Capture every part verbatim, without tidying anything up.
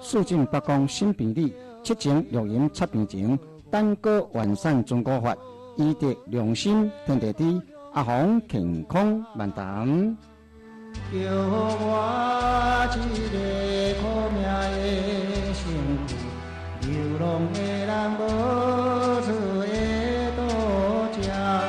促进北光新病理，七情六淫七病情，单个完善中国法，医德良心天地知，阿红健康万达。 叫我一个苦命的身躯，流浪的人无厝的渡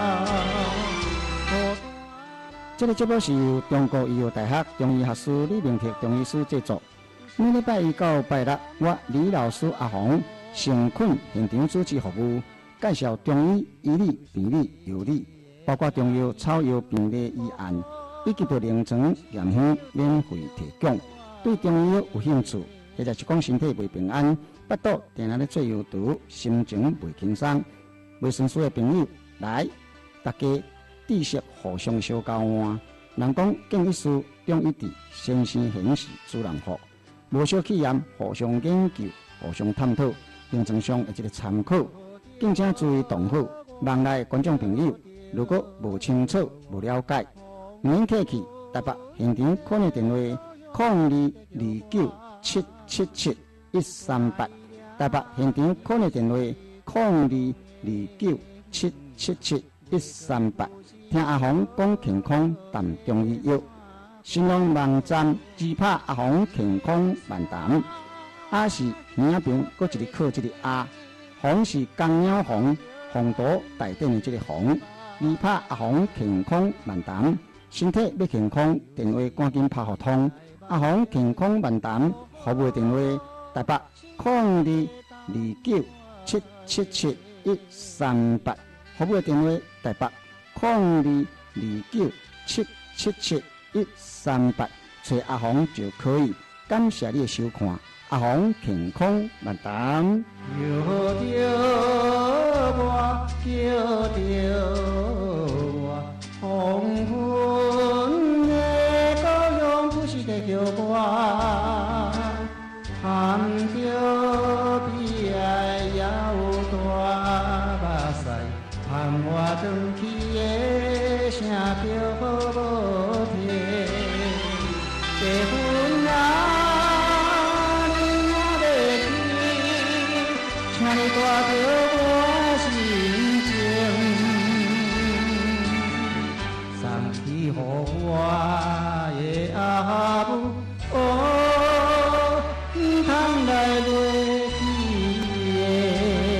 家。这个节目是由中国医药大学中医学士李明哲中医师制作。每礼拜一到拜六，我李老师阿红诚恳现场主持服务，介绍中医医理、病理、药理，包括中药、草药、病理医案。以及着临床验血免费提供。对中医药有兴趣，或者是讲身体袂平安，腹肚定定咧做腰肚，心情袂轻松，袂顺遂的朋友来，大家知识互相相交换。人讲见一事中一智，先生显示主人福，无小气焰，互相研究，互相探讨，临床上的一个参考。敬请注意同好，网内观众朋友，如果无清楚、无了解。唔免客气，台北现场可能电话零二二九七七七一三八，台北现场可能电话零二二九七七七一三八。听阿红讲健康谈中医药，新浪网站只拍阿红健康漫谈。阿是名旁，搁一个靠一个阿，红是公鸟红，红朵带顶的这个红，二拍阿红健康漫谈。身体要健康，电话赶紧拍互通。阿红健康漫谈服务电话：台北零二二九七七七一三八。服务电话：台北零二二九七七七一三八。找阿红就可以。感谢你的收看，阿红健康漫谈。叫着我，叫着我，黄昏的故乡不是在叫我，含着悲哀也有大目屎，盼我转去的声叫好无听，结婚啊，你也要去，请你带着我心情，送去予我的阿母，哦，唔通来落去的。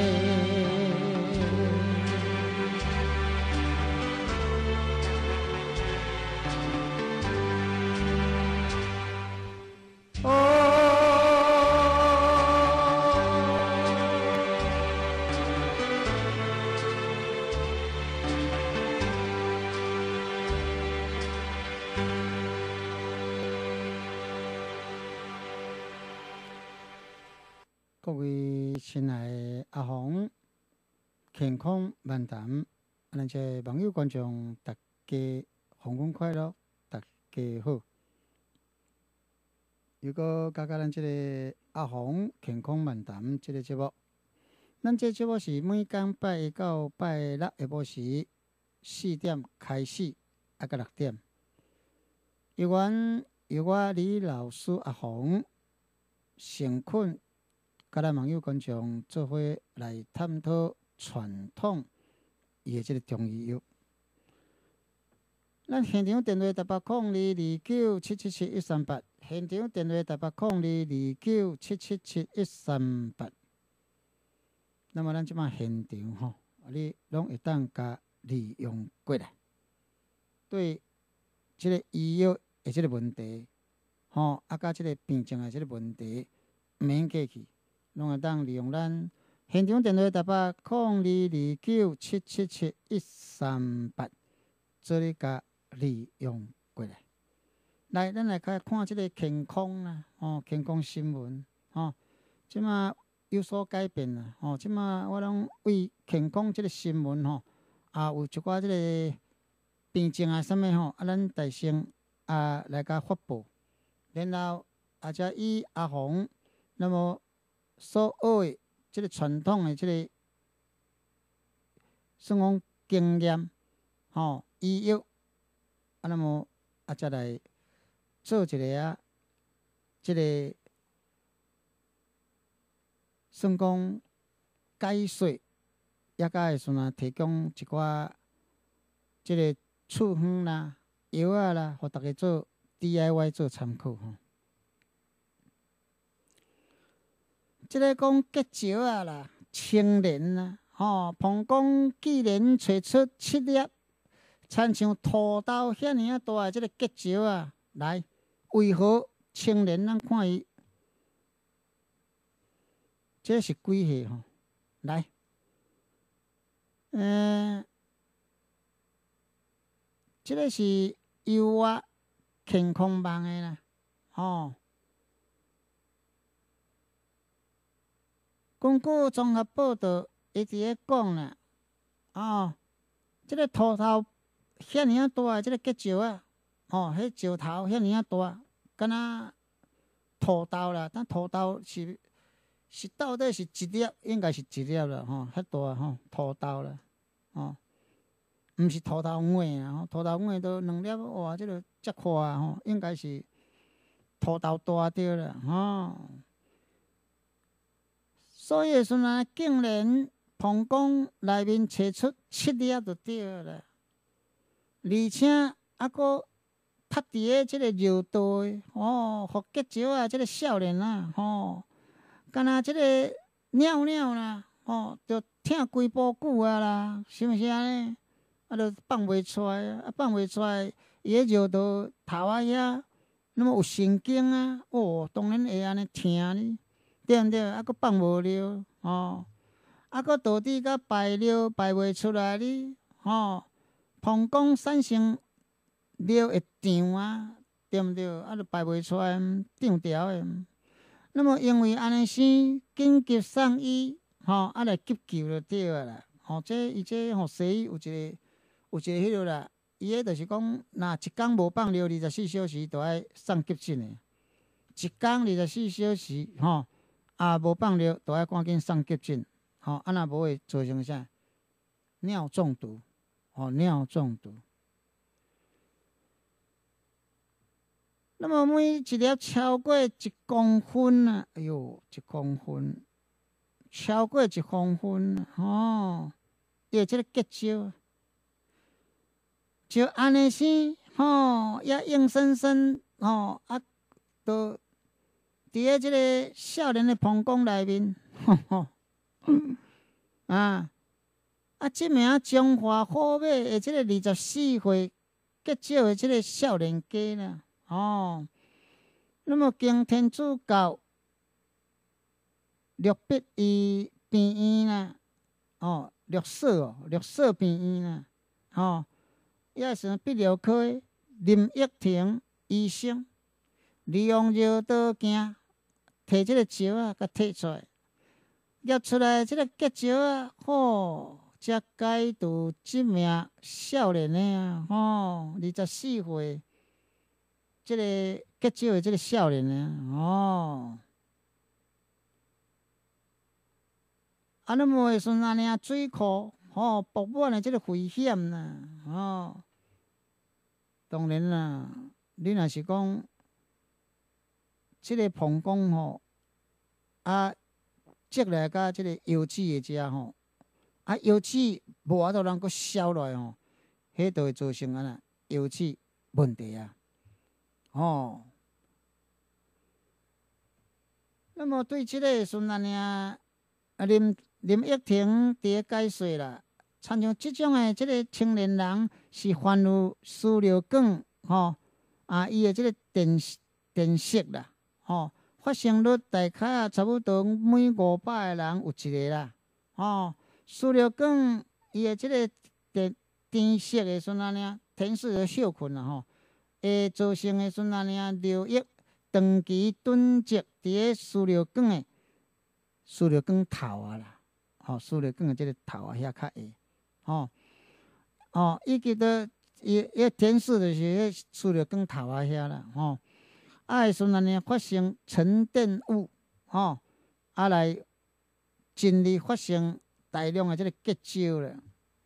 各位亲爱的阿红，健康万谈，咱这网友观众大家红光快乐，大家好。如果加加咱这个阿红健康万谈这个节目，咱这节目是每天拜一到拜六下晡时四点开始，啊到六点。由阮由我李老师阿红诚恳。甲咱网友观众做伙来探讨传统伊的这个中医药。咱现场电话台北零二二九七七七一三八，现场电话台北零二二九七七七一三八。那么咱即马现场吼，你拢会当甲利用过来，对即个医药的即个问题，吼，啊，甲即个病症的即个问题，毋免客气。拢会当利用咱现场电话台北零二二九七七七一三八，做你甲利用过来。来，咱来看看即个健康啦，吼，健康新闻，吼，即马有所改变啦，吼，即马我拢为健康即个新闻吼，啊，有一寡即个病症啊，啥物吼，啊，咱大声啊来甲发布，然后啊，则以阿红，那么。所学的即个传统的即个算讲经验，吼医药，啊那么啊再来做一个啊，即个算讲解说，也甲会顺啊提供一寡即个处方啦、药啊啦，互大家做 D I Y 做参考吼。即个讲结石啊啦、青莲啊，吼，膀胱既然找出七粒，亲像土豆遐尔啊大诶即个结石啊，来，为何青莲咱看伊？这是几岁吼？来，嗯，这个是优啊健康网的啦，吼。根据综合报道，伊伫咧讲啦，哦，这个土豆遐尔啊大诶，这个结石啊，哦，迄石头遐尔啊大，敢若土豆啦，但土豆是。是到底是一粒，应该是一粒啦，吼，遐大吼，土豆啦，吼，毋是土豆碗啊，吼，土豆碗都两粒，哇，即个遮宽啊，吼，应该是土豆大着啦，吼。所以时阵竟然膀胱内面找出七粒就对啦，而且还佫拍伫咧即个尿道诶，吼，互结石啊，即个少年啊，吼。敢若即个尿尿啦，吼，着疼规步久啊啦，是毋是安尼？啊，着放袂出来啊，啊放袂出来，伊迄尿道头仔遐，那么有神经啊，哦，当然会安尼疼哩，对毋对？啊，佫放无尿，吼，啊，佫导致甲排尿排袂出来哩，吼，膀胱产生尿会胀啊，对毋对？啊，着排袂出来，胀条诶。那么因为安尼生，紧急送医，吼，啊来急救就对啊啦。吼，这伊这吼西医有一个有一个迄落啦，伊迄就是讲，若一工无放尿二十四小时，就爱送急诊诶。一工二十四小时，吼，啊无放尿，就爱赶紧送急诊。吼，啊若无会造成啥？尿中毒，吼，尿中毒。那么每一粒超过一公分啊，哎哟，一公分，超过一公分啊，吼，伊个即个结石，就安尼生，吼，也硬生生，吼，啊，都伫咧即个少年的膀胱内面，吼吼，啊，啊，即名中华虎尾的即个二十四岁结石的即个少年家啦。哦，那么经天主教绿笔医病院啦，哦，绿色哦，绿色病院啦，哦，也是泌尿科的林益婷医生，利用尿道镜摕即个石啊，甲摕出来，验出来即个结石啊，吼，才解除即名少年的啊，吼，二十四岁。即个结石的即个少年呢，哦，啊，那么时阵安尼啊，水库吼饱满的即个危险啦，哦，当然啦，你若是讲即个膀胱吼，啊，积来甲即个油脂的遮吼，啊，油脂无法度通佫消落来吼，迄就会造成安那油脂问题啊。哦，那么对即个时阵啊，啊林林益婷伫咧解说啦，参像即种诶，即个青年人是患有输尿管吼啊，伊诶即个电电塞啦，吼，发生率大概啊差不多每五百个人有一个啦，吼，输尿管伊诶即个电电塞诶时阵啊，电视的休困啦吼。会造成的阵安尼啊，尿液长期囤积伫咧输尿管的输尿管头啊啦，吼、哦，输尿管的即个头啊遐较下，吼、哦，哦，以及到伊伊电视就是迄输尿管头啊遐啦，吼、哦，啊的时阵安尼发生沉淀物，吼、哦，啊来尽力发生大量的即个结石啦。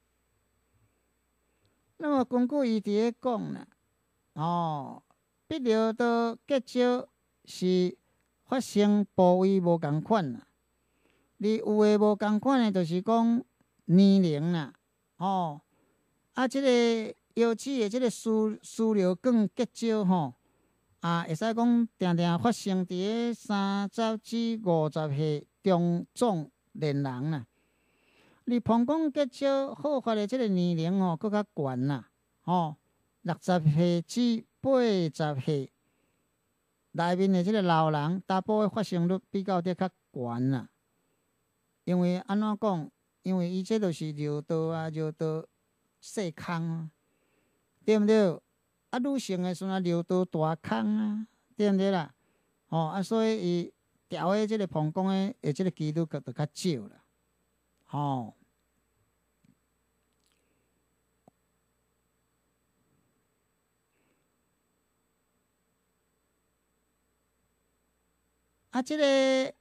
那么根据伊伫咧讲啦。哦，泌尿道结石是发生部位无共款啦， 你有诶无共款诶，就是讲年龄啦，吼、啊，即、这个腰子诶，即个输输尿管结石吼，啊，会使讲定定发生伫咧三十至五十岁中壮年人啦。你膀胱结石好发诶，即个年龄吼，搁较悬啦，吼，六十岁至八十岁内面诶，即个老人，大部诶发生率比较得较悬啦。因为安怎讲？因为伊这就是尿道啊，尿道细孔啊，对毋对？啊，女性诶时阵尿道大孔啊，对毋对啦？吼、啊，所以伊调诶即个膀胱诶，诶，即个几率就就较少啦，吼、啊，即、个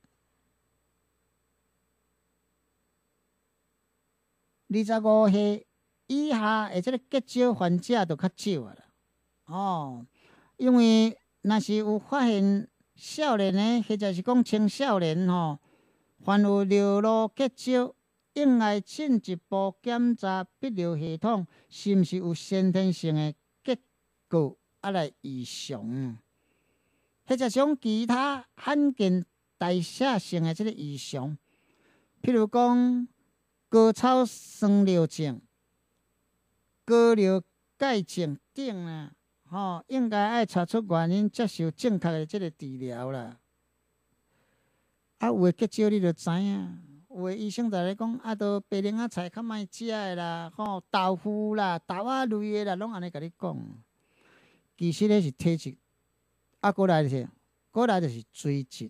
二十五岁以下诶，即个结石患者就较少啊啦。哦，因为若是有发现少年诶，或者是讲青少年吼，患有尿路结石，应该进一步检查泌尿系统是毋是有先天性诶结构啊来异常，或者是讲其他罕见代谢性诶即个异常，譬如讲高草酸尿症、高尿钙症等啊，吼、应该爱查出原因，接受正确诶即个治疗啦。啊，有诶结石你着知影，有诶医生就咧讲，啊，都白莲仔菜较莫食诶啦，吼、豆腐啦、豆仔类诶啦，拢安尼甲你讲。其实咧是体质，啊，过来是，过来就是水质。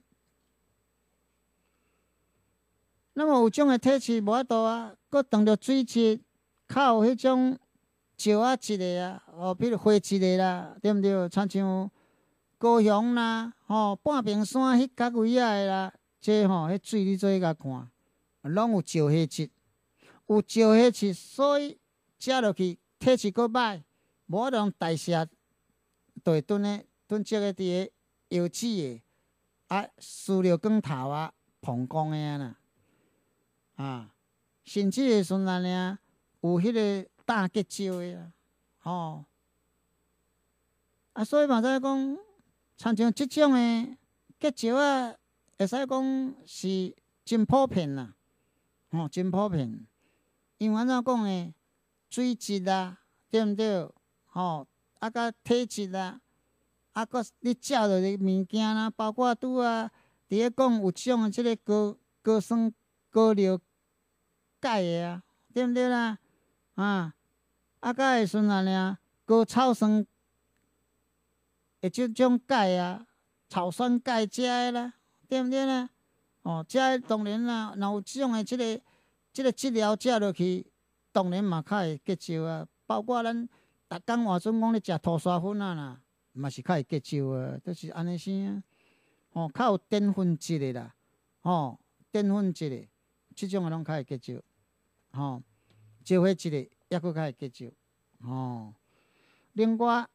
那么有种诶体质无法度啊，佮当着水质，较有迄种石仔质诶啊，哦，比如灰质诶啦，对毋对？亲像高雄啦，吼、半屏山迄角位仔诶啦，这吼、迄水你做去甲看，拢有石灰质，有石灰质，所以食落去体质佫歹，无法度通代谢，就会囤咧囤积咧伫咧腰子诶，啊，输尿管头啊，膀胱诶啊啦。啊，甚至诶时阵尔，有迄个大结石诶啦，吼、啊，所以嘛，知讲，亲像即种诶结石啊，会使讲是真普遍啦，吼、真普遍。因为安怎讲诶，水质啊，对毋对？吼、啊，甲体质啊，啊，搁你食着诶物件啦，包括拄啊，伫咧讲有种诶即个高高酸高尿钙诶啊，对毋对啦？啊，啊，甲会时阵尔，高草酸诶，即种钙啊，草酸钙食诶啦，对毋对啦？哦，食诶当然啦，若有即种诶即个即个治疗食落去，当然嘛较会结石啊。包括咱逐工换算讲咧食土沙粉啊啦，嘛是较会结石啊，都是安尼生啊。吼、较有淀粉质诶啦，吼、淀粉质诶，即种诶拢较会结石。吼、石灰质诶抑佫较会结石。吼、另外，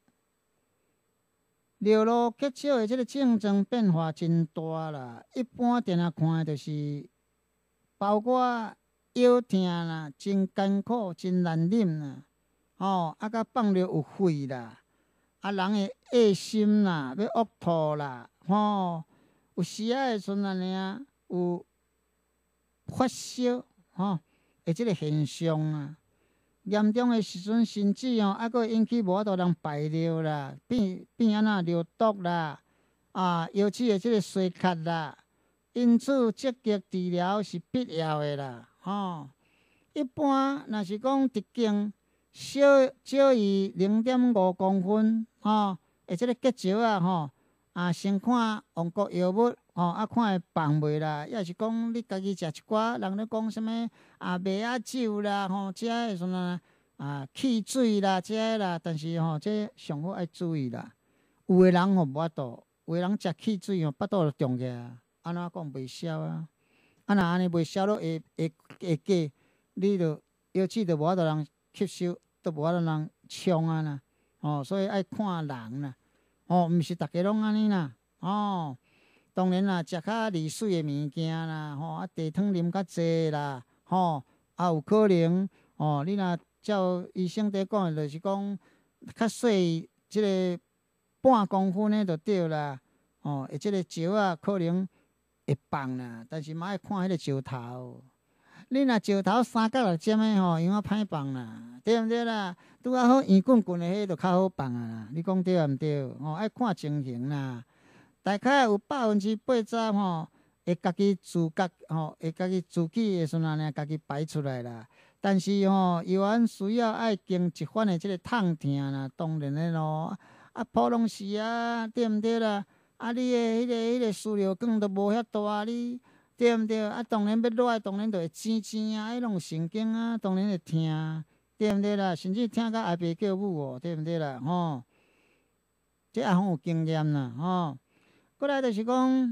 尿路结石诶即个症状变化真大啦，一般定定看诶就是包括腰痛啦，真艰苦，真难忍啦，吼、啊，甲放尿有血啦，啊，人会恶心啦，要呕吐啦，吼、有时仔诶时阵尔有发烧，吼、诶，即个现象啊。严重诶时阵，甚至吼，还佫会引起无法度通排尿啦，变变安那尿毒啦，啊，腰子诶即个衰竭啦，因此积极治疗是必要诶啦，吼、一般若是讲直径少少于零点五公分，吼、诶，即个结石啊，吼，啊，先看王国药物，吼、啊，看会放袂啦，抑是讲你家己食一寡，人咧讲啥物啊，麦仔酒啦，吼，食诶时阵啊，汽水啦，食诶啦，但是吼，这上好爱注意啦。有诶人吼无法度，有诶人食汽水吼，腹肚就胀起来啊，安怎讲袂消啊？啊，若安尼袂消落下下下过，你着腰子着无法度通吸收，都无法度通冲啊啦。哦，所以爱看人啦。哦，毋是逐家拢安尼啦。哦， 当然啦，食较利水的物件啦，吼啊茶汤啉较济啦，吼啊有可能哦，你若照医生伫讲的，就是讲较细即个半公分的就对啦，哦，而即个石啊可能会放啦，但是嘛要看迄个石头。你若石头三角六尖的吼，样啊歹放啦，对毋对啦？拄啊好圆滚滚的迄，就较好放啊啦。你讲对毋对？吼，爱看情形啦。大概有百分之八十吼，会家己自觉吼，会家己自己的时阵呢，家己排出来啦。但是吼，药丸需要爱经一番的即个痛疼啦，当然的咯。啊，普通时啊，对毋对啦？啊，你的迄、那个、迄、那个输尿管都无遐大，你对毋对？啊，当然要热，当然就会青青啊，迄种神经啊，当然会疼，对毋对啦？甚至疼到后壁叫母哦，对毋对啦？吼，这阿红有经验啦，吼。过来就是讲，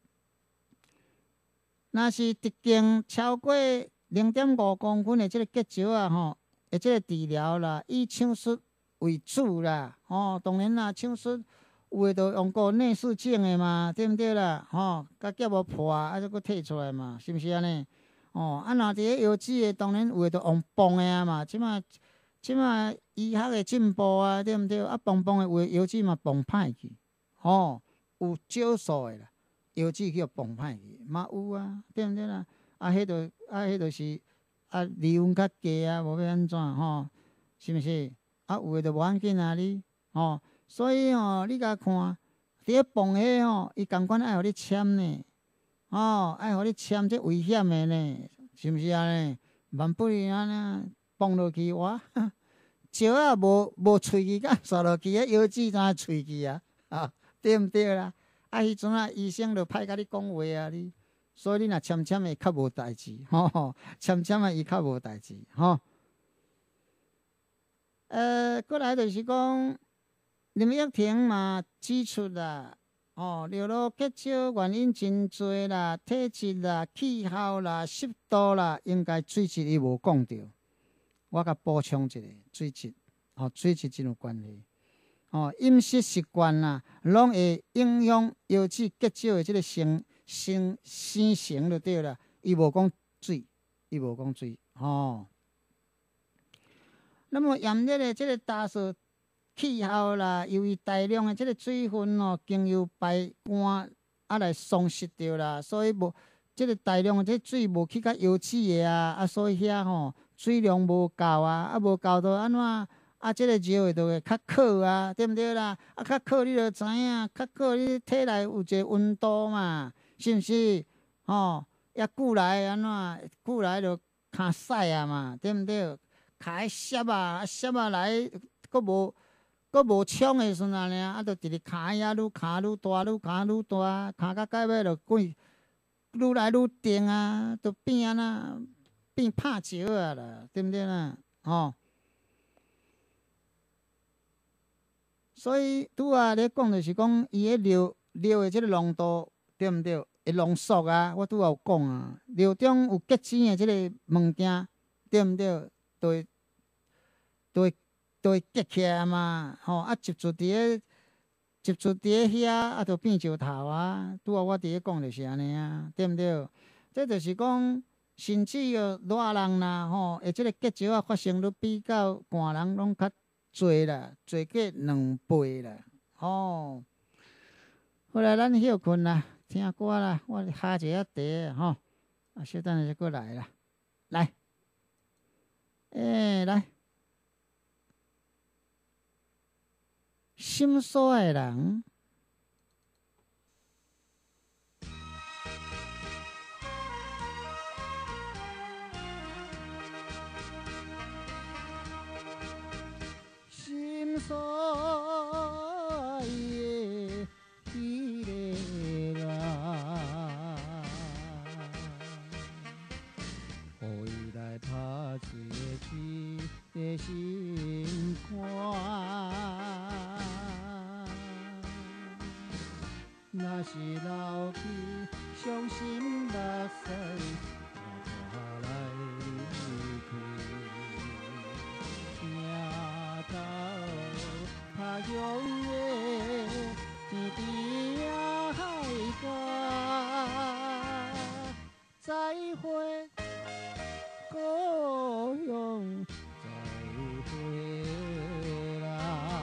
若是直径超过零点五公分的即个结石啊，吼，的即个治疗啦，以手术为主啦，吼，当然啦，手术有诶就用过内视镜的嘛，对毋对啦？吼，甲结无破啊，再佫摕出来嘛，是毋是安尼？哦，啊，若伫咧腰子的，当然有诶就用泵的啊嘛，即马即马医学的进步啊，对毋对？啊，泵泵的有诶腰子嘛泵歹去，吼。有少数的啦，腰子去互崩歹去，嘛有啊，对毋对啦？啊，迄著啊，迄著是啊，离阮较低啊，无要安怎吼？是毋是？啊，有诶著无要紧啊，你吼。所以吼，你甲看，伫咧崩迄吼，伊共款爱互你签呢，吼，爱互你签这危险的呢，是毋是安尼？万不然安尼崩落去哇，石啊无无喙齿甲刷落去，迄腰子怎喙齿啊？啊！对毋对啦？啊，迄阵啊，医生就歹甲你讲话啊，你，所以你若签签会较无代志，吼吼，签签啊伊较无代志，吼。呃，过来就是讲，林玉婷嘛指出啦，哦，尿路结石原因真多啦，体质啦、气候啦、湿度啦，应该水质伊无讲到，我甲补充一下，水质，哦，水质真有关系。哦，饮食习惯啦，拢会影响腰子结石的即个生生生成就对啦。伊无讲水，伊无讲水，吼、哦。那么炎热的即个大暑气候啦，由于大量的即个水分哦，经由排汗啊来松蚀掉啦，所以无即个大量的即水无去甲腰子的啊，啊所以遐吼水量无够啊，啊无够到安怎？啊，即、這个尿就会较渴啊，对毋对啦？啊，较渴你就知影，较渴你体内有一个温度嘛，是毋是？吼、哦，也久来安怎？久来就骹屎啊嘛，对毋对？骹迄湿啊，湿啊来，佫无佫无冲的时阵尔，啊，就直直骹遐愈骹愈大，愈骹愈大，骹到到尾就滚，愈来愈重啊，就变安那变拍石啊啦，对毋对啦？吼、哦。所以拄啊咧讲就是讲，伊迄尿尿的即个浓度对毋对？会浓缩啊，我拄啊有讲啊，尿中有结晶的即个物件对毋对？就会就会就会结起来嘛，吼啊，集住伫咧集住伫咧遐，啊，就变石头啊。拄啊我伫咧讲就是安尼啊，对毋对？这就是讲，甚至哦热人啦，吼，诶，即个结石啊发生率比较寒人拢较侪啦，侪过两倍啦，吼、哦。后来咱休困啦，听歌啦，我下一下茶吼，啊，小等下就过来啦，来，诶、欸，来，心所爱人。心所爱的迄个人，予伊来拍一个的心肝。若是流去伤心目屎，我来离开。头拍勇的天边海角。 会，故乡再会啦。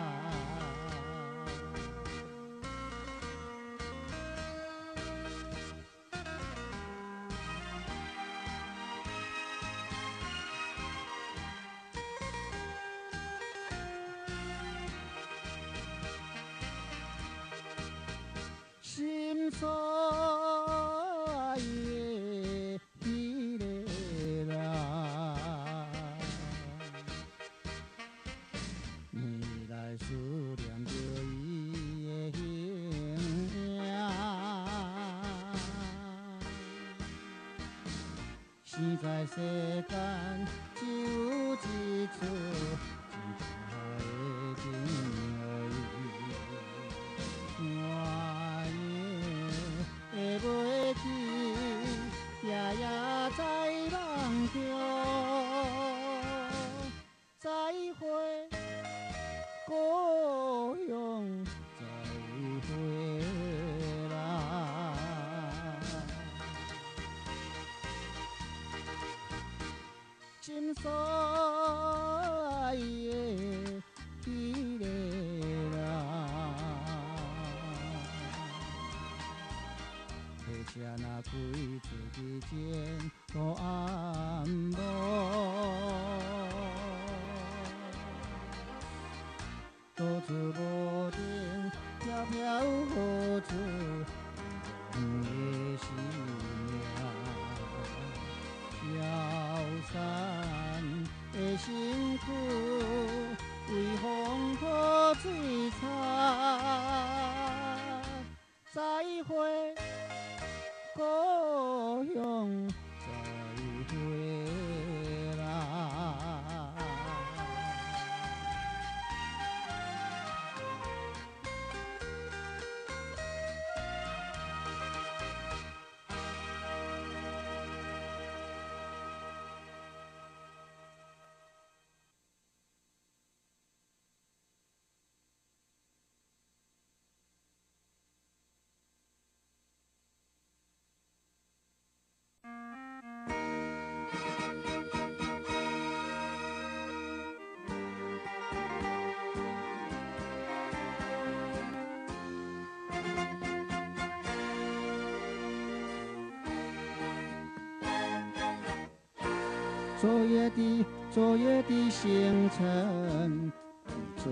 心所爱的迄个人，你来思念着伊的形影，生在世间只有一次，真正的情爱。会袂记，夜夜在梦中，再会，故乡再会啦。心所爱的迄个人。车若开出去前都暗无，多处无定，飘飘雨珠，远的思念，萧山的身躯，为风破水残，再会。故乡再会啦。昨夜的昨夜的星辰坠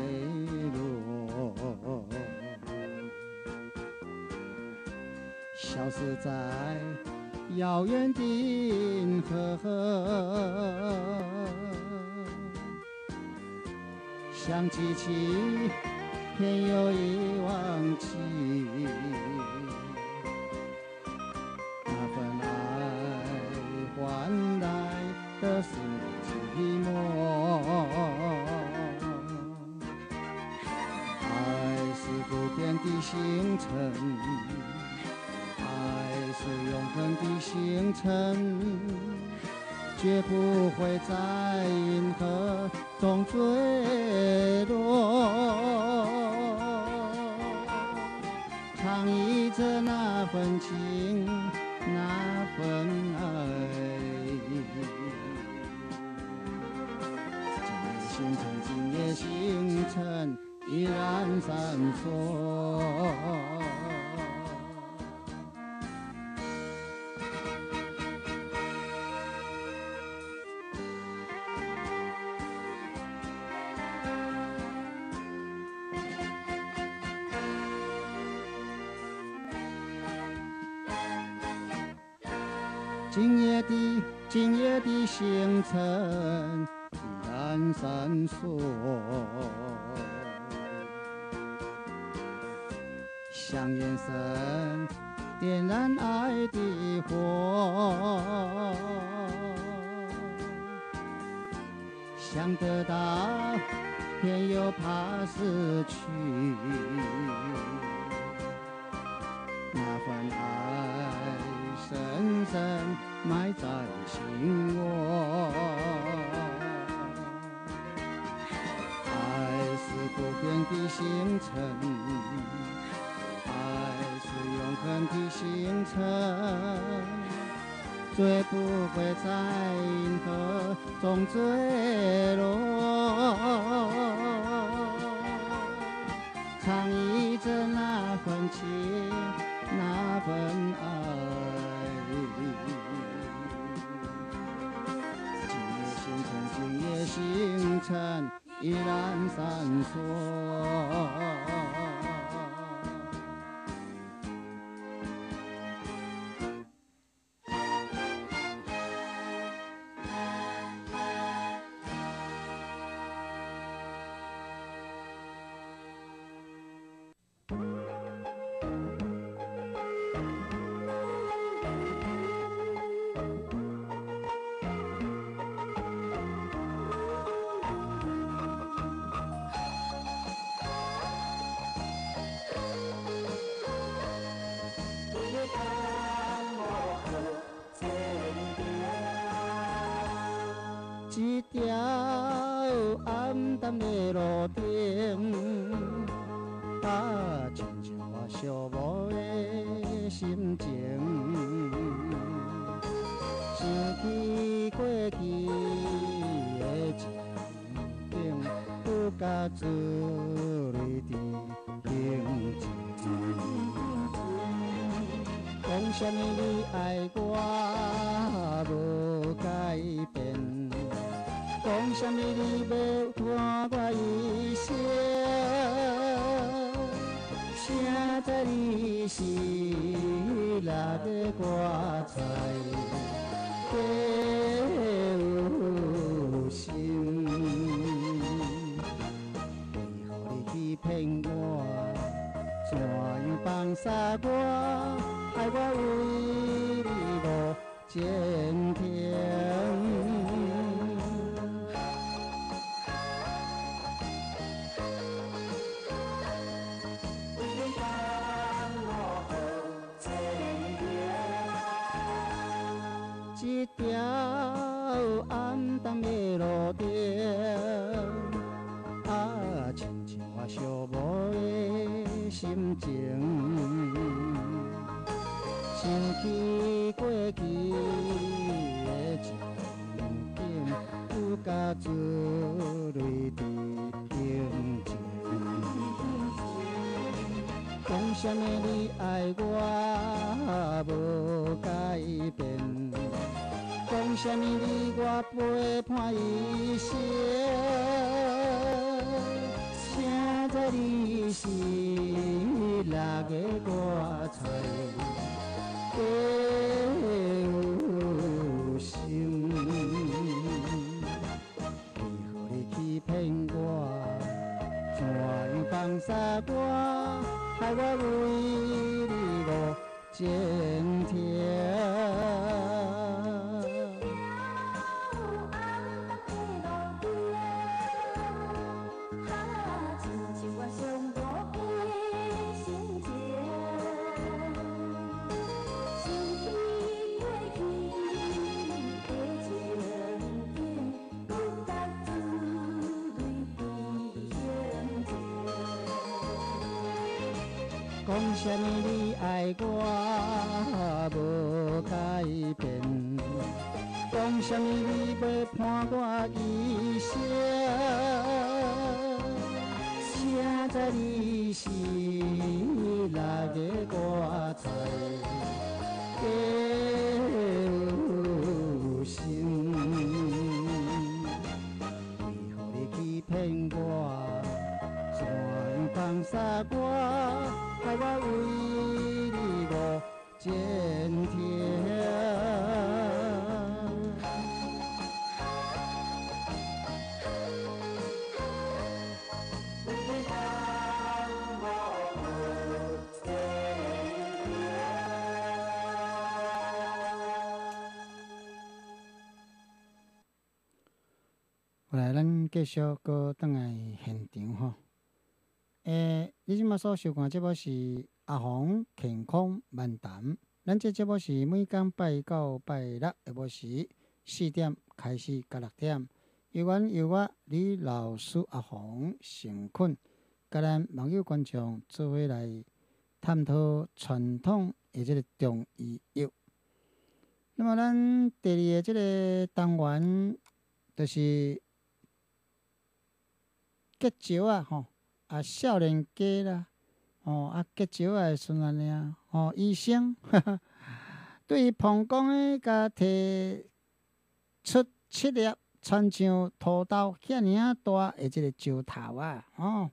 落，消失在遥远的银河。想记起，偏又已忘记。那份爱换来的是寂寞，爱是不变的星辰，爱是永恒的星辰，绝不会在银河中坠落。唱忆着那份情，那份爱。今夜星辰，今夜星辰依然闪烁。今夜的今夜的星辰依然闪烁，像眼神点燃爱的火，想得到偏又怕失去，那份爱深深埋在心窝。爱是不变的星辰，爱是永恒的星辰， 最不会在银河中坠落，唱忆着那份情，那份爱。今夜星辰依然闪烁。一条暗淡的路顶，啊，亲像我寂寞的心情，想起过去的情景，不敢自泪的平静。讲什么你爱我无改变？讲什么你要伴我一生？谁知你是六个瓜菜有心，为何你去骗我？怎样放下我？爱我为你无前程。一条暗淡的路顶，啊，亲像我寂寞的心情，想起过去的情景，不敢自泪的平静。讲什么你爱我无改变？讲什么你我陪伴一生？谁知你是六个瓜菜有心？为何你去骗我？怎样放下我？害我为你无前程。讲什么你爱我无改变？讲什么你要伴我一生？谁知你是六个瓜菜有心？为何你去骗我？怎样放下我？害我为你无前程。后来咱继续搁转来现场吼。诶，你即马所收看节目是阿红健康漫谈，咱这节目是每天拜一到拜六下晡时四点开始到六点，由阮由我李老师阿红成困，甲咱网友观众做伙来探讨传统的即个中医药。 那么咱第二个即个单元，就是结石啊，吼，啊少年家啦，哦啊结石啊时阵安尼啊，哦医生，哈哈，对于膀胱诶，甲摕出七粒，亲像土豆遐尔啊大诶，即个石头啊，哦，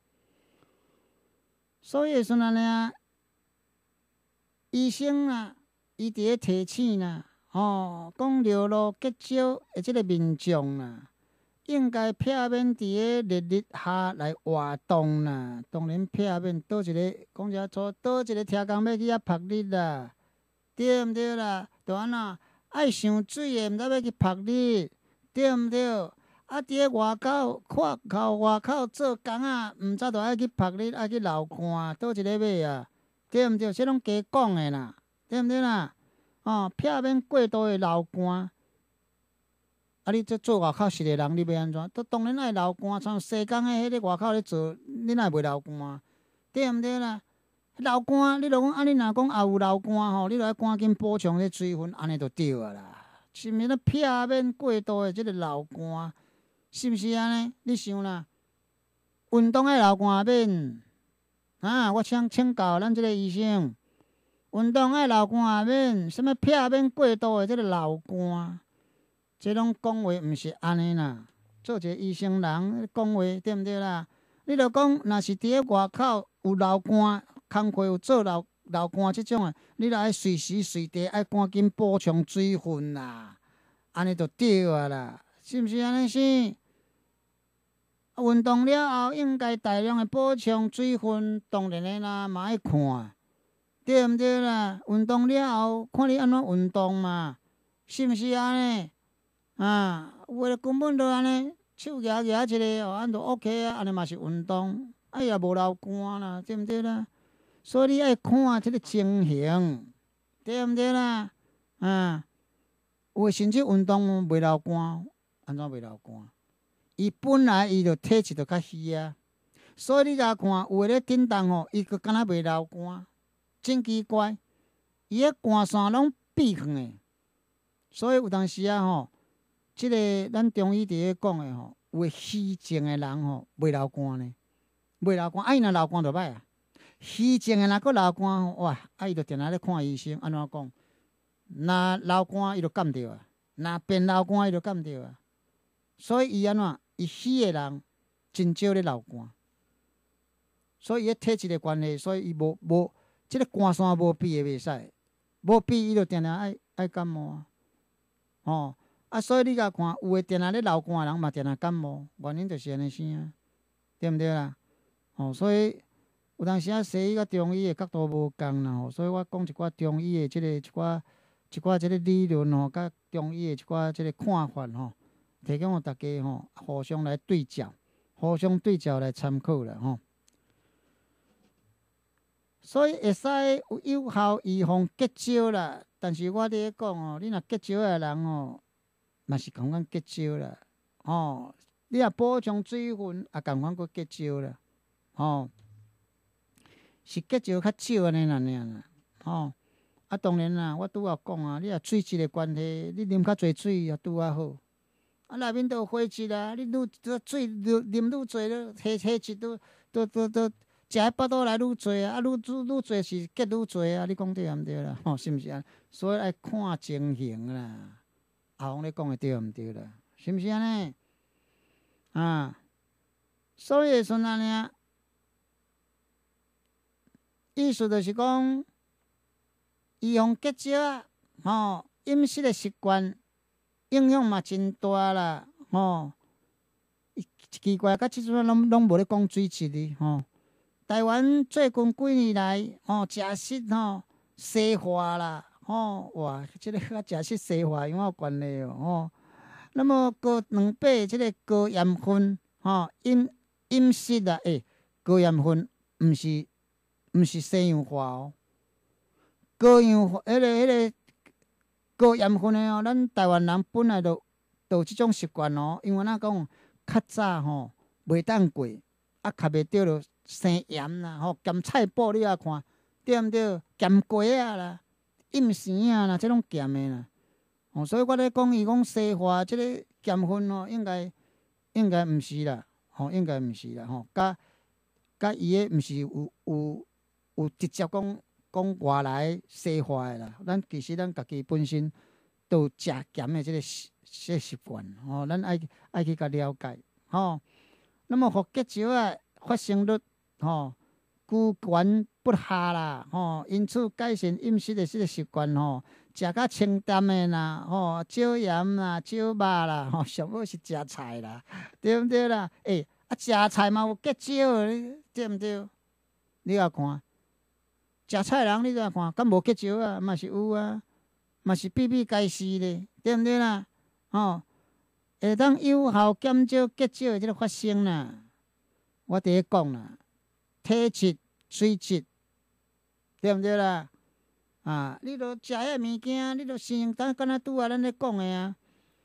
所以时阵安尼啊，医生啊，伊伫咧提醒啦。哦，讲流露结石的即个民众啦，应该避免伫咧热日下来活动啦。当然避免倒一个讲遮错，倒一个听工要去遐晒日啦，对毋对啦？就安那爱上水的，毋知要去晒日，对毋对？啊，伫咧外口看靠外口做工啊，毋知着爱去晒日，爱去流汗，倒一个要啊？对毋对？这拢假讲的啦，对毋对啦？哦，避免过度的流汗。啊，你这做外口实个人，你要安怎？都当然爱流汗，像西工诶，迄个外口咧做，你哪会袂流汗？对毋对啦？流汗，你著讲啊，你若讲也有流汗吼，你著爱赶紧补充迄水分，安尼就对啊啦。是毋是咧避免过度的即个流汗？是毋是安尼？你想啦，运动爱流汗免？啊，我请请教咱即个医生。运动爱流汗免，什物避免过度的即个流汗，即种讲话毋是安尼啦。做一个医生人讲话对毋对啦？你著讲，若是伫咧外口有流汗，工课有做流流汗即种诶，你著爱随时随地爱赶紧补充水分啦，安尼就对啊啦，是毋是安尼生？啊，运动了后应该大量的补充水分，当然诶啦，嘛爱看。对毋对啦？运动了后，看你安怎运动嘛，是毋是安尼？啊，有诶根本就安尼，手举举一个哦，安就 OK 啊，安尼嘛是运动，啊也无流汗啦，对毋对啦？所以你爱看即个情形，对毋对啦？啊，有诶甚至运动袂流汗，安怎袂流汗？伊本来伊就体质就较虚啊，所以你甲看有诶咧振动吼，伊佫敢若袂流汗。真奇怪，伊个汗腺拢闭起诶，所以有当时啊吼，即、這个咱中医伫咧讲诶吼，有诶虚静诶人吼，袂流汗呢，袂流汗，啊伊若流汗就歹啊。虚静诶若佫流汗吼，哇，啊伊就定定咧看医生，安怎讲？若流汗伊就感着啊，若变流汗伊就感着啊。所以伊安怎？伊虚诶人真少咧流汗，所以伊个体质诶关系，所以伊无无。即个汗腺无闭诶袂使，无闭伊就定定爱爱感冒啊，吼啊！所以你甲看，有诶定定咧流汗诶人嘛，定定感冒，原因就是安尼生啊，对毋对啦？吼，所以有当时啊，西医甲中医诶角度无共啦，吼，所以我讲一寡中医诶即个一寡一寡即个理论吼，甲中医诶一寡即个看法吼，提供互大家吼，互相来对照，互相对照来参考啦，吼。所以会使有有效预防结石啦，但是我伫咧讲哦，你若结石诶人哦，嘛是共款结石啦，哦，你若补充水分，也共款佫结石啦，哦，是结石较少安尼啦，尔啦，哦，啊当然啦，我拄仔讲啊，你若水质诶关系，你啉较侪水也拄仔好，啊内面都有灰质啊，你愈水啉啉愈侪了，黑黑质都都都都。食迄巴肚来愈侪啊，啊愈愈愈侪是结愈侪啊！你讲对毋对啦？吼，是毋是啊？所以爱看情形啦。阿红咧讲诶对毋对啦？是毋是安尼？啊，所以时阵安尼啊，意思就是讲，预防结石啊，吼，饮食诶习惯影响嘛真大啦，吼。奇怪，到即阵拢拢无咧讲水质哩，吼。台湾最近几年来，吼食食吼西化啦，吼哇，即、這个甲食食西化有影有关系哦，吼。那么高两百即个高盐分，吼饮饮食啊，诶、欸，高盐分毋是毋是西洋化哦，高洋迄、那个迄、那个高盐分诶哦，咱台湾人本来就就有即种习惯哦，因为咱讲较早吼袂当过，啊，较袂着着。生盐啦，吼咸菜脯你也看，对毋对？咸鸡啊啦，饮生啊啦，即种咸诶啦。 哦，所以我咧讲伊讲西化即个减分吼，应该应该毋是啦，吼、哦，应该毋是啦，吼、哦，甲甲伊诶毋是有有有直接讲讲外来西化诶啦。咱其实咱家己本身都有食咸诶即个习即习惯，吼、哦，咱爱爱去甲了解，吼、哦。那么互结石啊发生率，吼、哦，居悬不下啦，吼、哦，因此改善饮食诶即个习惯，吼、哦。食较清淡诶啦，吼、哦，少盐啦，少肉啦，吼、哦，上好是食菜啦，对毋对啦？诶、欸，啊，食菜嘛有结石诶，对毋对？你啊看，食菜人你怎看？敢无结石啊？嘛是有啊，嘛是比比皆是咧，对毋对啦？吼、哦，会当有效减少结石诶即个发生啦。我伫咧讲啦，体质、水质，对毋对啦？啊！你著食遐物件，你著先当敢若拄仔咱咧讲诶啊，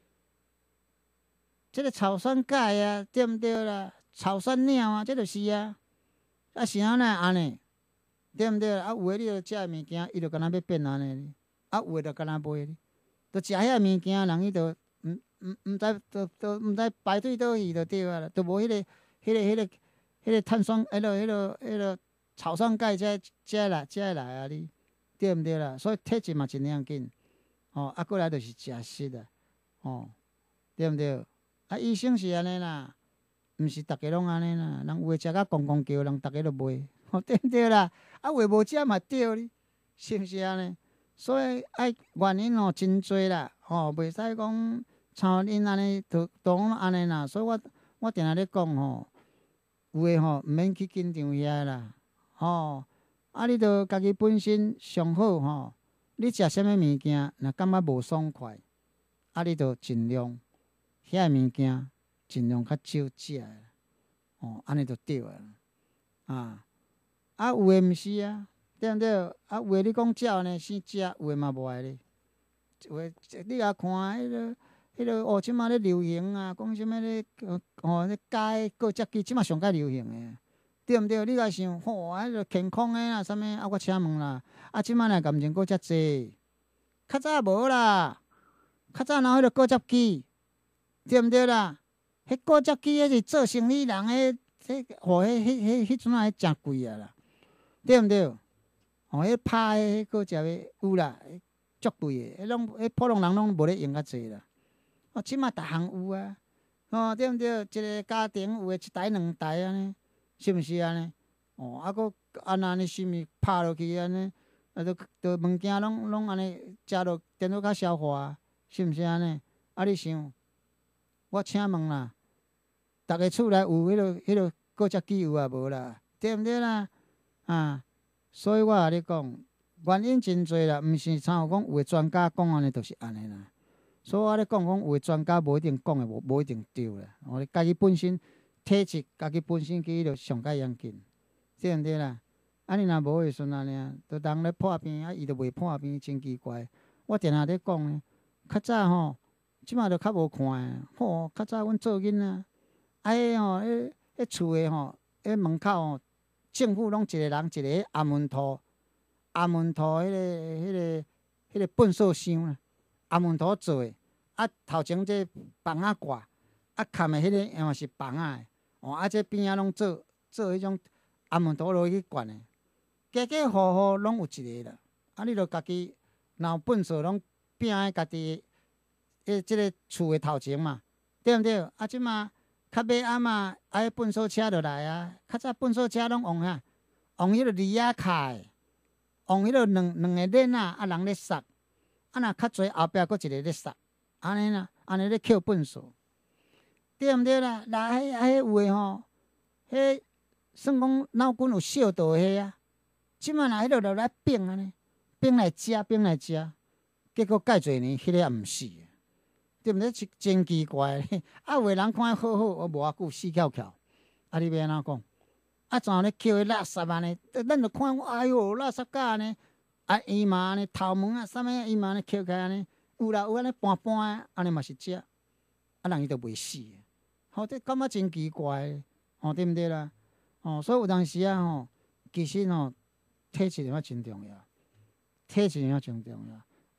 即个草酸钙啊，对毋对啦？草酸鸟啊，这著是啊。啊，是安那安尼，对毋对？啊，有诶你著食诶物件，伊著敢若要变安尼，啊，有诶著敢若袂哩。著食遐物件，人伊著毋毋毋知，著著毋知排对倒去著对啊啦，著无迄个、迄个、迄个、迄个碳酸，迄个、迄个、迄个草酸钙才才来才来啊你。对毋对啦？所以体质嘛真要紧，吼、哦，啊，过来就是食食啊，吼、哦，对毋对？啊，医生是安尼啦，毋是逐个拢安尼啦，人有诶食甲公公叫，人逐个都袂，吼、哦，对毋对啦？啊，有诶无食嘛对哩，是毋是安尼？所以爱原因吼真多啦，吼、哦，袂使讲像因安尼，都都拢安尼啦。所以我我定定咧讲吼，有诶吼毋免去紧张遐啦，吼、哦。啊！你著家己本身上好吼，你食啥物物件，若感觉无爽快，啊！你著尽量遐物件尽量较少食，哦，安尼就对啊。啊，啊有诶毋是啊，对毋对？啊有诶你讲食呢，先食，有诶嘛无爱咧。有诶你也看迄个、迄个哦，即马咧流行啊，讲啥物咧？哦，咧加果汁机，即马上较流行诶。对毋对？你甲想，吼、哦，迄个健康诶啦，啥物啊？我请问啦，啊，即摆若感情阁遮济，较早无啦，较早哪有迄个果汁机，对毋对啦？迄果汁机迄是做生意人诶，迄吼，迄迄迄迄阵仔诚贵啊啦，对毋对？吼、哦，迄拍迄果汁诶有啦，足贵诶，迄拢迄普通人拢无咧用较济啦。哦，即摆逐项有啊，吼、哦，对毋对？一个家庭有诶一台两台安尼。是毋是安尼？哦，啊，佫安安尼是物拍落去安尼，啊，都都物件拢拢安尼食落电脑较消化，是毋是安尼？啊，你想，我请问啦，逐个厝内有迄落迄落果汁机有啊无啦？对毋对啦？啊，所以我甲你讲，原因真侪啦，毋是像有讲有诶专家讲安尼，就是安尼啦。所以我咧讲讲，有诶专家无一定讲诶，无无一定对啦。我家己本身。体质家己本身去著上较严谨，对毋对啦？啊，你若无诶时阵安尼，著人咧破病，啊，伊著袂破病，真奇怪。我定定咧讲呢，较早吼，即马著较无看诶。吼，较早阮做囡仔，啊，迄吼，迄迄厝诶吼，迄门口吼，政府拢一个人一个阿门土，阿门土迄个、迄个、迄个粪扫箱啦，阿门土做诶。啊，头前这房仔挂，啊，盖诶迄个也嘛是房仔诶。哦，啊，这边仔拢做做迄种阿门陀罗去灌诶，家家户户拢有一个啦。啊，你著家己若有粪扫拢摒喺家己诶，即个厝诶头前嘛，对毋对？啊，即马较尾暗嘛，啊，迄粪扫车著来啊。较早粪扫车拢用啥？用迄个犁仔卡诶，用迄个两两个链啊，啊，人咧扫。啊，若较侪后壁佫一个咧扫，安尼啦，安尼咧捡粪扫。对毋对啦？啦，迄迄有诶吼，迄算讲脑筋有小道诶啊。即摆若迄落落来冰安尼，冰来食，冰来食，结果介侪年，迄个也毋是，对毋对？真真奇怪。啊，有诶人看好好，我无偌久死翘翘。啊，你要安怎讲？啊，怎咧捡迄垃圾安尼？咱著看，哎哟，垃圾甲安尼，啊，伊嘛安尼头毛啊，啥物伊嘛安尼捡起安尼，有啦有安尼盘盘诶，安尼嘛是食，啊，人伊著袂死。吼、哦，这感觉真奇怪，吼、哦，对毋对啦？哦，所以有当时啊，吼，其实吼，体质也真重要，体质也真重要。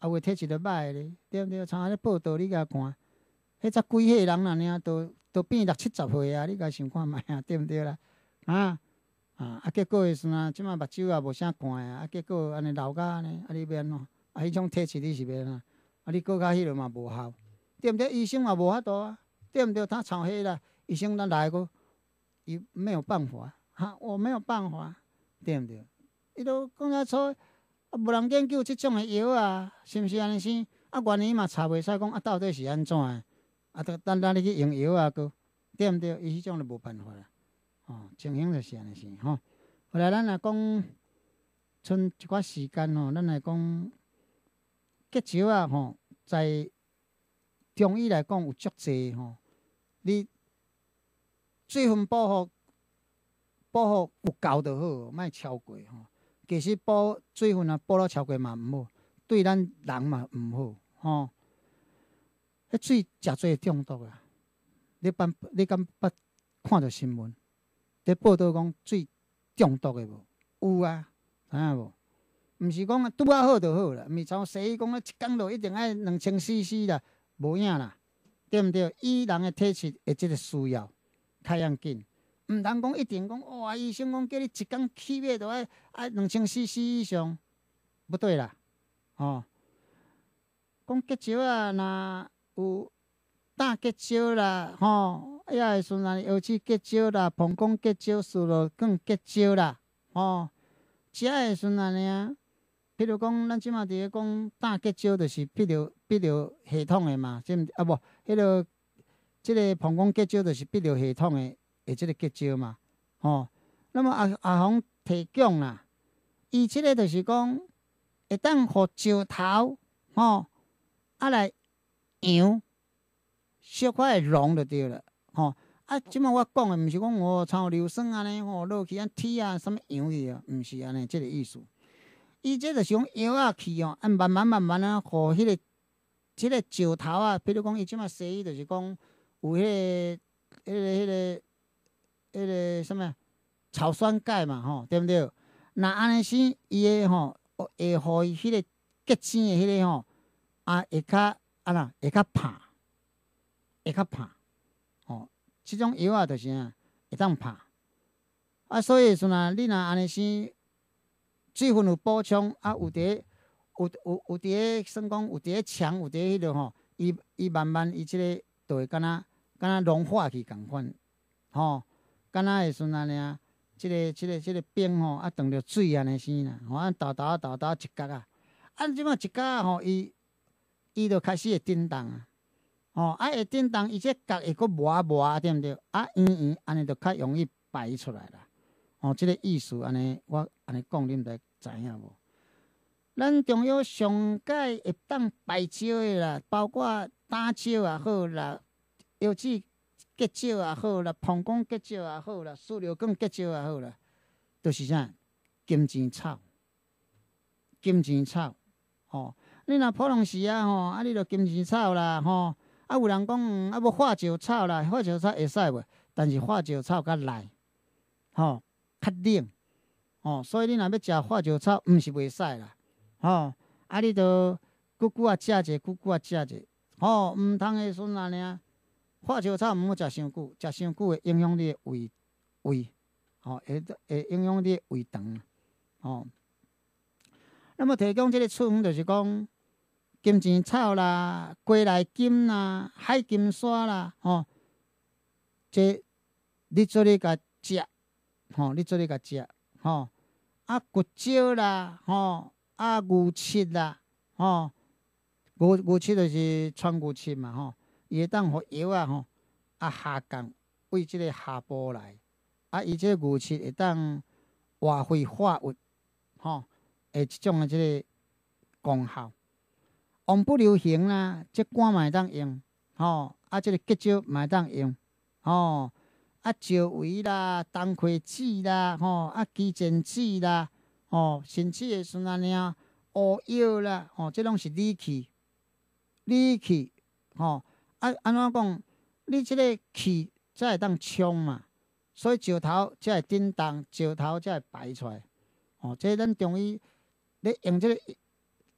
啊，话体质就歹咧，对毋对？像咧报道你甲看，迄才几岁人啦，尔都都变六七十岁啊！你甲想看觅啊，对毋对啦？啊啊！啊，结果诶时阵，即马目睭也无啥看啊，啊，结果安尼老甲安尼，啊，你要安怎？啊，迄种体质你是要安怎？啊，你过较迄落嘛无效，对毋对？医生嘛无法度啊，对毋对？他草黑啦，医生咱来个，伊没有办法，哈，我没有办法，对毋对？伊都讲啊错，啊，无人研究即种诶药啊，是毋是安尼生？啊，原因嘛查袂使讲啊，到底是安怎诶？啊，等等咱你去用药啊，个对毋对？伊迄种就无办法啦，哦，情形就是安尼生吼。后来咱若讲，剩一寡时间吼，咱来讲结石啊吼，在中医来讲有足济吼，你水分补护补护有够就好，莫超过吼。其实补水分啊，补了超过嘛毋好，对咱人嘛毋好吼。迄水食做中毒啊！你捌你敢捌看着新闻？伫报道讲水中毒的无？有啊，知影无？毋是讲拄啊好就好啦，毋是像西医讲一工落一定爱两千 C C 啦，无影啦，对毋对？以人的体质的即个需要，太要紧，毋通讲一定讲哇，医生讲叫你一工起码都爱爱两千 C C 以上，不对啦，哦，讲结石啊，若有胆结石啦，吼，遐个时阵腰子结石啦，膀胱结石、输卵管结石啦，吼，食的时阵尔，譬如讲，咱即马伫咧讲胆结石，就是泌尿泌尿系统的嘛，即啊无，迄个即个膀胱结石，就是泌尿系统的的即个结石嘛，吼。那么阿阿红提供啦，伊即个就是讲会当互石头，吼，啊来养小可会溶就对了，吼。啊，即马我讲的毋是讲哦，像硫酸安尼吼落去啊铁啊，啥物养去啊，毋是安尼即个意思。伊这就是讲药啊去哦，啊慢慢慢慢啊，互迄个即个石头啊，比如讲伊即马西医就是讲有迄个、迄个、迄个、迄个什么草酸钙嘛，吼，对毋对？那安尼生伊个吼，会互伊迄个结晶的迄个吼，啊会较啊啦，会较拍，会较拍，吼，即种药啊就是啊会当拍，啊，所以说呐，你若安尼生。水分有补充，啊有伫有有有伫咧，算讲有伫咧强，有伫迄落吼，伊伊慢慢伊即个就会敢若敢若融化去共款，吼，敢若会阵安尼啊，即个即个即个冰吼，啊当着水安尼生啦，吼，啊豆豆豆豆一角啊，啊即马一角啊吼，伊伊就开始会震动啊，吼，啊会震动，伊这角会阁磨磨，对毋对？啊圆圆安尼就较容易排出来啦。哦，即、这个意思安尼，我安尼讲，恁才知影无？咱中药上解会当排石的啦，包括胆石也好啦，腰子结石也好啦，膀胱结石也好啦，输尿管结石也好啦，都、就是啥？金钱草，金钱草，吼、哦！你若普通时啊，吼，啊，你著金钱草啦，吼，啊，有人讲啊，要化石草啦，化石草会使袂？但是化石草较赖，吼。较冷，哦，所以你若要食化石草，毋是袂使啦，吼，啊，你着久久啊食者，久久啊食者，吼，毋通诶孙安尼啊，化石草毋好食伤久，食伤久会影响你诶胃胃，吼，会会影响你诶胃肠，吼。那么提供即个处方，就是讲金钱草啦、鸡内金啦、海金沙啦，吼，这你做咧甲食。吼，你做咧甲食，吼，啊骨椒啦，吼，啊牛翅啦，吼，牛牛翅就是川牛翅嘛，吼，伊会当互药啊，吼，啊下降为即个下部来，啊伊即个牛翅会当活血化瘀，吼，诶，即种诶即个功效。王不留行啦，即肝嘛会当用，吼，啊即个结石嘛会当用，吼。啊，石围啦，当葵子啦，吼，啊，鸡胗子啦，吼，甚至会算安尼啊，乌药啦，吼，即拢是理气，理气，吼，啊，安怎讲？你即个气才会当冲嘛，所以石头才会震动，石头才会排出来，吼，即咱中医咧用即个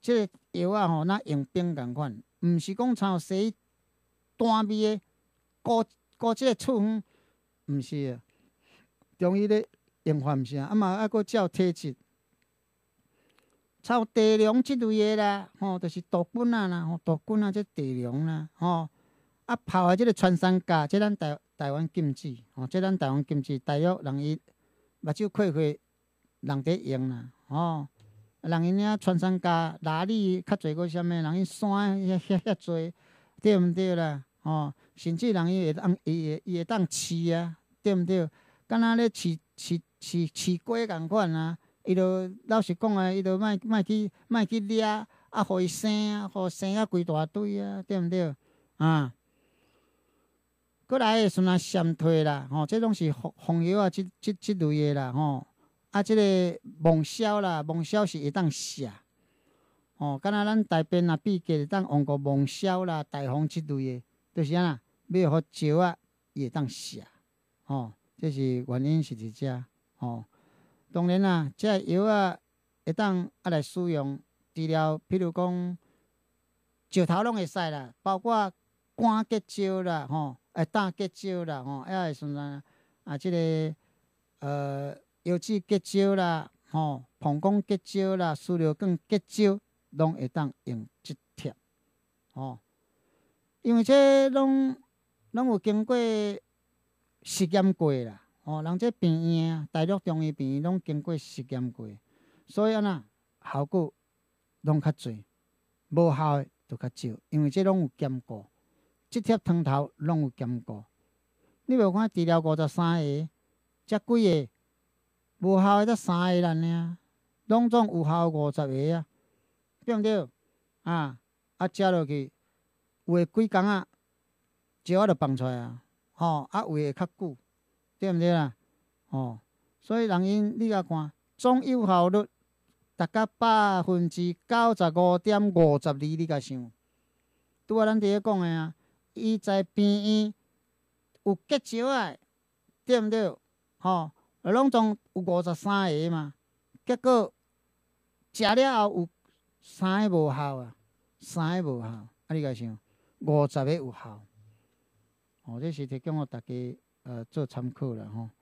即、这个药啊吼，若用冰共款，毋是讲参洗单味的，膏膏即个处方，毋是啊。中医咧用法毋是啊，啊嘛还佫照体质。草地龙即类的啦，吼，就是杜根啊啦，吼，杜根啊，即地龙啦，吼，啊泡的即个穿山甲，即咱台台湾禁止，吼，即咱台湾禁止，大约人伊目睭开开，人伫用啦，吼，人因遐穿山甲、哪里较侪个啥物，人因山遐遐遐侪，对毋对啦？吼，甚至人伊会当伊会伊会当饲啊，对毋对？敢若咧饲饲饲饲鸡共款啊。伊就老实讲啊，伊就莫莫去莫去掠，啊，互伊生啊，互生啊规大堆啊，对毋对？啊，过来的时阵啊，闪退啦，吼，这拢是风风药啊，即即即类的啦，吼。啊，即、这个蒙硝啦，蒙硝是会当射，吼，敢若咱台边啊，毕价会当用过蒙硝啦、大风即类的，就是安那，要互石啊，伊会当射，吼，这是原因是伫遮，吼。当然啦，即个药啊会当啊来使用治疗，譬如讲石头拢会使啦，包括肝结石啦，吼，诶胆结石啦，吼，还会算啊啊，即、这个呃腰子结石啦，吼，膀胱结石啦，输尿管结石，拢会当用即贴，吼，因为这拢拢有经过实验过啦。哦，人这病院啊，大陆中医病院拢经过实验过，所以安那效果拢较侪，无效的就较少，因为这拢有检过，即贴汤头拢有检过。你无看治疗五十三个，才几个无效的才三个人尔，拢总有效五十个啊，对毋对？啊啊，食落去有诶几工啊，石仔就放出来啊，吼啊，有诶较久。对毋对啦？哦，所以人因你甲看，总有效率达到百分之九十五点五十二，你甲想，拄仔咱伫咧讲诶啊，伊在病院有结石仔，对毋对？吼、哦，拢总有五十三个嘛，结果食了后有三个无效啊，三个无效，啊你甲想，五十个有效，哦，这是提供互大家。呃，做参考了吼。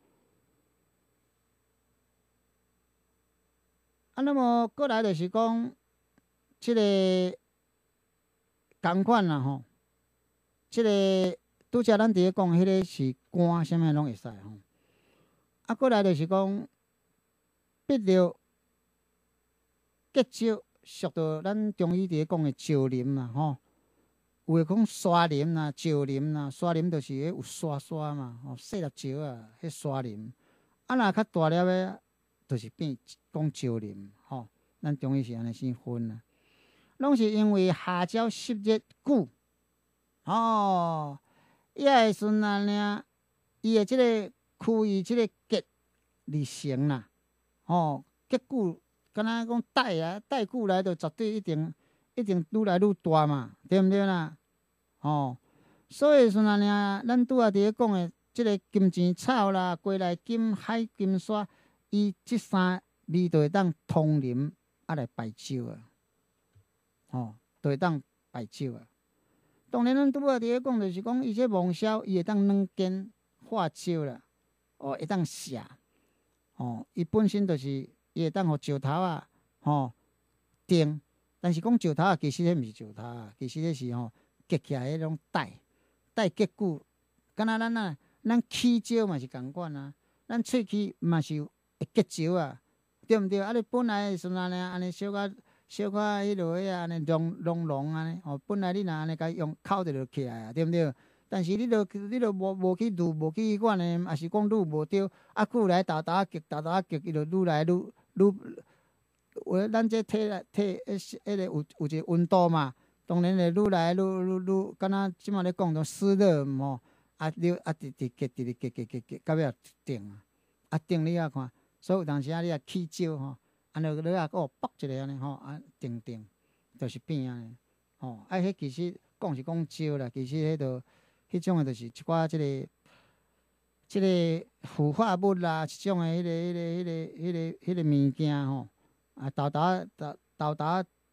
啊，那么过来就是讲，即、这个共款啦吼，即、这个拄则咱伫咧讲，迄个是肝啥物拢会使吼。啊，过来就是讲，必了结石，属到咱中医伫咧讲的石林啦吼。有诶讲沙林啦、石林啦，沙林就是迄有沙沙嘛，吼，细粒石啊，迄沙林。啊，若较大粒诶，就是变讲石林，吼。咱中医是安尼先分啦，拢是因为下焦湿热久，哦，伊诶时阵啊，尔伊诶即个区域即个结而成啦，吼，结久，敢若讲带啊，带久来就绝对一定一定愈来愈大嘛，对毋对啦？哦，所以说呢，尔咱拄仔伫咧讲的，即个金钱草啦、鸡内金、海金沙，伊即三味就会当通淋啊来排石啊，哦，就会当排石啊。当然，咱拄仔伫咧讲，就是讲伊这蒙硝，伊会当软坚化石啦，哦，会当射，哦，伊本身就是伊会当互石头啊，吼定。但是讲石头啊，其实迄毋是石头啊，其实迄是吼。结起来迄种带带结久，敢若咱啊，咱起石嘛是共款啊，咱喙齿嘛是会结石啊，对毋对？啊，你本来是安尼安尼小可小可迄落迄啊，安尼隆隆隆安尼，哦，本来你若安尼甲用口就落起来啊，对毋对？但是你著你著无无去愈无去管诶，也是讲愈无对，啊，愈来豆豆仔结豆豆仔结，伊著愈来愈愈，有咱这体内体迄迄个有有一个温度嘛。当然会愈来愈愈愈，敢若即马咧讲着湿热吼，啊，你啊直直结直直结结结结，到尾啊定啊，啊定你啊看，所以有当时啊你啊起石吼，安尼你啊哦爆一个安尼吼，啊定定，就是变安尼，吼，啊迄其实讲是讲石啦，其实迄个迄种诶，就是一寡即个即个腐化物啦，一种诶迄个迄个迄个迄个迄个物件吼，啊豆豆豆豆豆。豆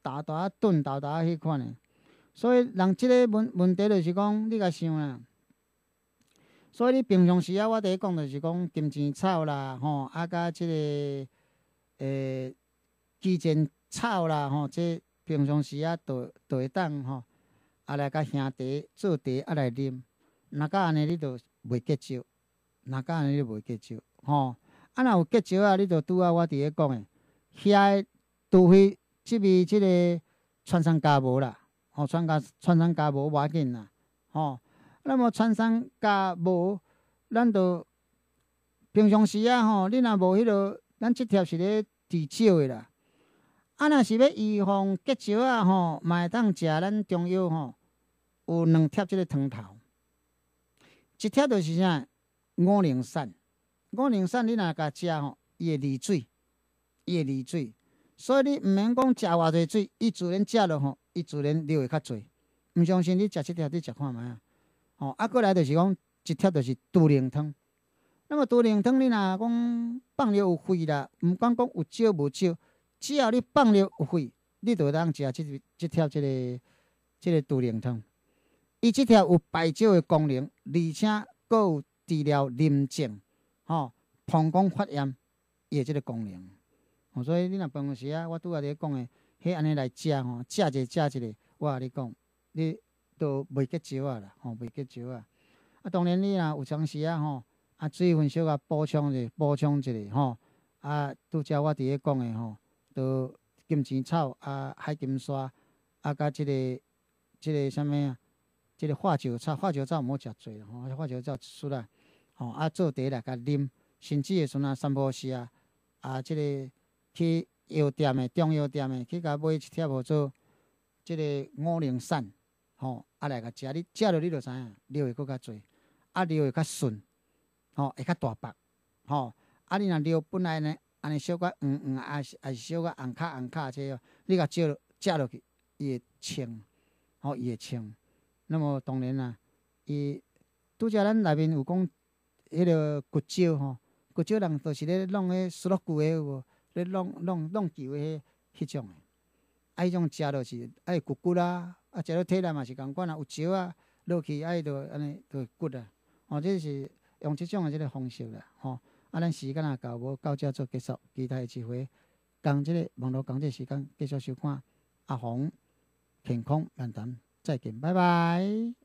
大大啊炖大大啊迄款诶。所以人即个问问题就是讲，你甲想啦。所以你平常时啊，我第一讲就是讲金钱草啦，吼，啊，甲即、這个诶鸡胗草啦，吼，这平常时啊，都都会当吼，啊来甲兄弟做茶啊来啉。若甲安尼，你就袂结石；若甲安尼，你袂结石，吼。啊，若有结石啊，你就拄啊，我伫咧讲诶，遐除非即味即个穿山甲无啦，吼，穿甲穿山甲无无要紧啦，吼。那么穿山甲无，咱就平常时啊吼，你若无迄落，咱即条是咧治少诶啦。啊，若是要预防结石啊吼，嘛会当食咱中药吼，有两贴即个汤头，一贴就是啥五苓散。五苓散你若甲食吼，伊会离水，伊会离水，所以你毋免讲食偌济水，伊自然食落吼，伊自然流会较济。毋相信你食即条，你食看觅啊。吼，啊，过来就是讲一贴就是猪苓汤。那么猪苓汤你若讲放了有血啦，毋管讲有少无少，只要你放了有血，你就会当食即即贴即个即个猪苓汤。伊即条有排石的功能，而且阁有治疗啉症、吼膀胱发炎伊的即个功能。吼，所以你若办公时啊，我拄仔咧讲的，迄安尼来食吼，食一个食一个，我甲你讲，你。都袂结石啊啦，吼袂结石啊。啊，当然你若有当时啊吼，啊水分小可补充者，补充一下吼。啊，拄则我伫咧讲诶吼，都金钱草啊、海金沙啊，甲即、這个即、這个啥物啊，即、這个化石草，化石草毋好食多啦吼，化石草一束啊，吼啊做茶来甲啉，甚至诶阵啊三不时啊，啊即、這个去药店诶、中药店诶去甲买一贴无做即个五苓散。吼，啊来甲食，你食落你就知影，流会搁较济，啊流会较顺，吼会较大白，吼啊你若流本来呢，安尼小可黄黄，啊是啊是小可红卡红卡这，你甲食落食落去，伊会清，吼伊会清。那么当然啦，伊拄则咱内面有讲，迄个骨椒吼，骨椒人都是咧弄迄丝落骨的有无？咧弄弄弄球的迄迄种诶，啊迄种食落是爱骨骨啦。啊，食到体内嘛是共款啊，有石啊落去，啊伊就安尼就骨啊。吼，这是用即种诶即个方式啦。吼，啊，咱时间也到，无到这做结束，期待一回共即个网络共这时间继续收看阿红健康漫谈，再见，拜拜。